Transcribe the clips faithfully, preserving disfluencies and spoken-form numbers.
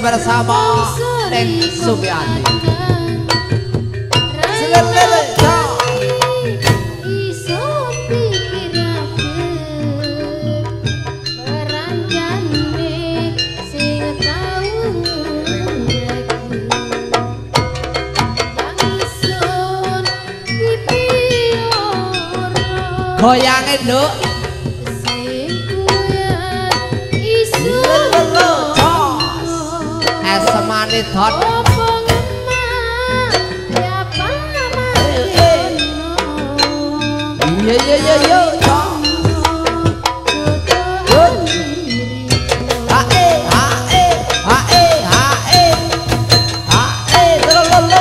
bersama Neng Sumiati. Goyangin duk Esemani dot Iya iya iya iya Hae hae hae hae Hae lolo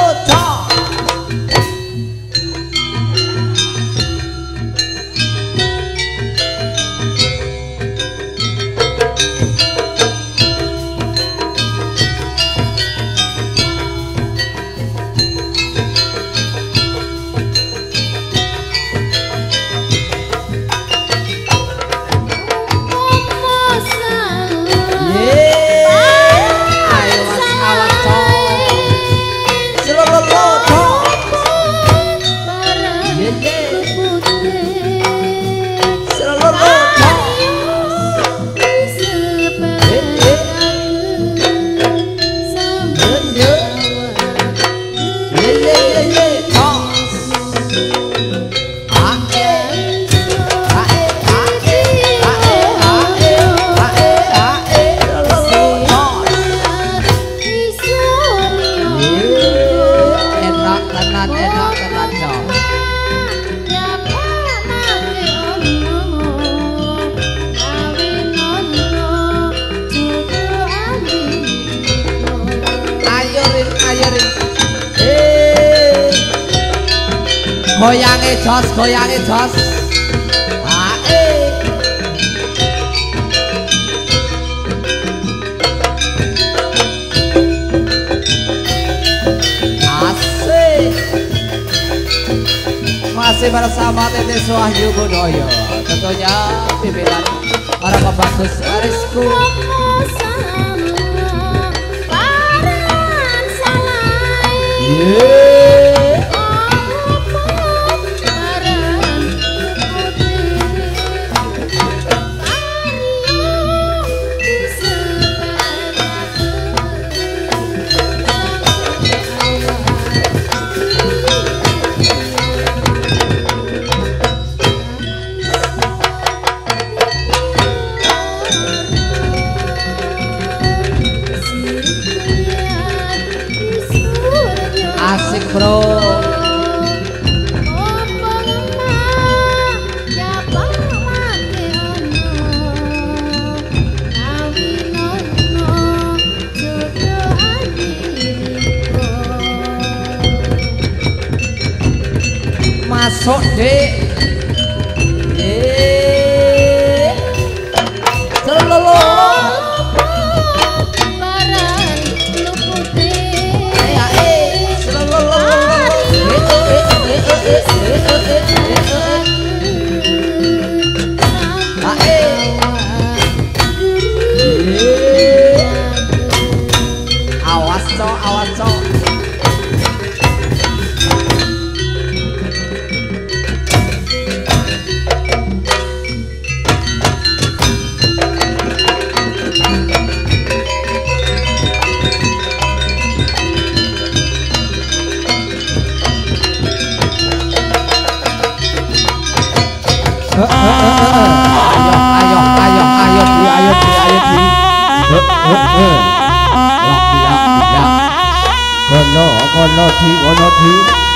Goyangi jos, goyangi jos. Hae. Asik. Masih bersama Tete Wahyu Budoyo. Tentunya pimpinan para pembagus Arisku. Yeah. Asik bro. Masuk dek. Eh. Selolo. Awas cok, awas cok. Ayo, ayo, ayo, ayo, di, ayo, di, ayo, di. Ya, ya. Kono, kono, di, kono, di.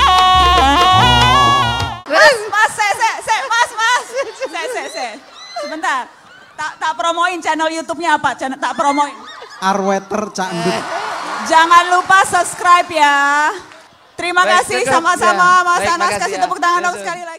Mas, mas, se, se, se, mas, mas, se, se, se. Sebentar, tak, tak promoin channel YouTube-nya apa? Channel, tak promoin. Arweter Cak Ndut. Jangan lupa subscribe ya. Terima kasih sama-sama Mas Anas, kasih tepuk tangan dong sekali lagi.